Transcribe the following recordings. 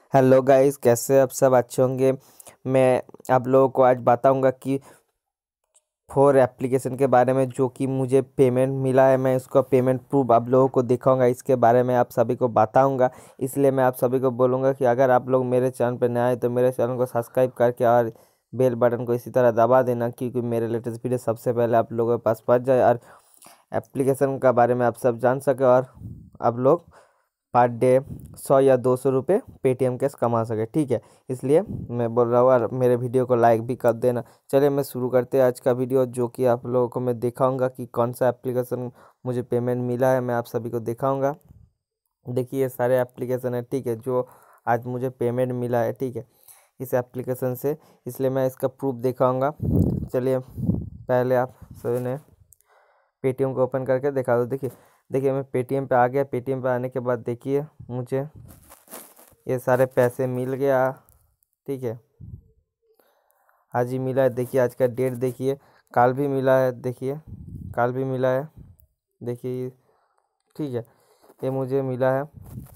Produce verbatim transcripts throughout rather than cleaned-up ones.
Hello guys, कैसे आप सब अच्छे होंगे। मैं आप लोगों को आज बताऊंगा कि फोर एप्लीकेशन के बारे में जो कि मुझे पेमेंट मिला है। मैं उसका पेमेंट प्रूफ आप लोगों को दिखाऊंगा, इसके बारे में आप सभी को बताऊंगा। इसलिए मैं आप सभी को बोलूँगा कि अगर आप लोग मेरे चैनल पर नए आए तो मेरे चैनल को सब्सक्राइब करके और बेल बटन को इसी तरह दबा देना, क्योंकि मेरे लेटेस्ट वीडियो सबसे पहले आप लोगों के पास पहुँच जाए और एप्लीकेशन का बारे में आप सब जान सके और आप लोग पर डे सौ या दो सौ रुपये पेटीएम कैश कमा सके। ठीक है, इसलिए मैं बोल रहा हूँ और मेरे वीडियो को लाइक भी कर देना। चलिए मैं शुरू करते हैं आज का वीडियो, जो कि आप लोगों को मैं दिखाऊंगा कि कौन सा एप्लीकेशन मुझे पेमेंट मिला है। मैं आप सभी को दिखाऊंगा। देखिए ये सारे एप्लीकेशन है, ठीक है, जो आज मुझे पेमेंट मिला है, ठीक है, इस एप्लीकेशन से। इसलिए मैं इसका प्रूफ दिखाऊंगा। चलिए पहले आप सभी ने पेटीएम को ओपन करके दिखा दो। देखिए देखिए मैं पेटीएम पे आ गया। पेटीएम पे आने के बाद देखिए मुझे ये सारे पैसे मिल गया। ठीक है, आज ही मिला है। देखिए आज का डेट देखिए, कल भी मिला है। देखिए कल भी मिला है। देखिए ठीक है, ये मुझे मिला है।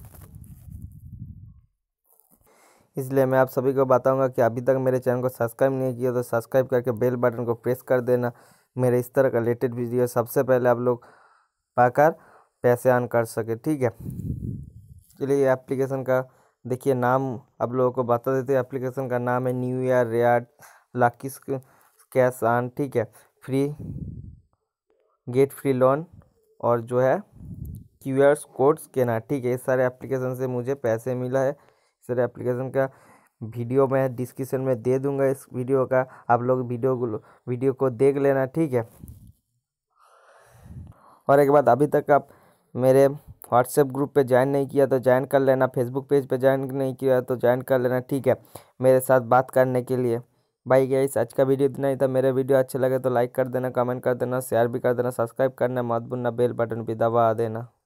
इसलिए मैं आप सभी को बताऊंगा कि अभी तक मेरे चैनल को सब्सक्राइब नहीं किया तो सब्सक्राइब करके बेल बटन को प्रेस कर देना। मेरे इस तरह का लेटेस्ट वीडियो सबसे पहले आप लोग पाकर पैसे अर्न कर सके। ठीक है, चलिए ये एप्लीकेशन का देखिए नाम आप लोगों को बता देते हैं। एप्लीकेशन का नाम है new year red lucky cash earn. ठीक है, फ्री गेट फ्री लोन और जो है क्यू आर कोड स्कैनर। ठीक है, इस सारे एप्लीकेशन से मुझे पैसे मिला है। इस सारे एप्लीकेशन का वीडियो मैं डिस्क्रिप्शन में दे दूंगा। इस वीडियो का आप लोग वीडियो को वीडियो को देख लेना। ठीक है, और एक बात, अभी तक आप मेरे व्हाट्सएप ग्रुप पे ज्वाइन नहीं किया तो ज्वाइन कर लेना। फेसबुक पेज पे ज्वाइन नहीं किया तो ज्वाइन कर लेना। ठीक है, मेरे साथ बात करने के लिए। बाई गाइस, आज का वीडियो इतना ही था। मेरे वीडियो अच्छे लगे तो लाइक कर देना, कमेंट कर देना, शेयर भी कर देना, सब्सक्राइब करना मत भूलना, बेल बटन भी दबा देना।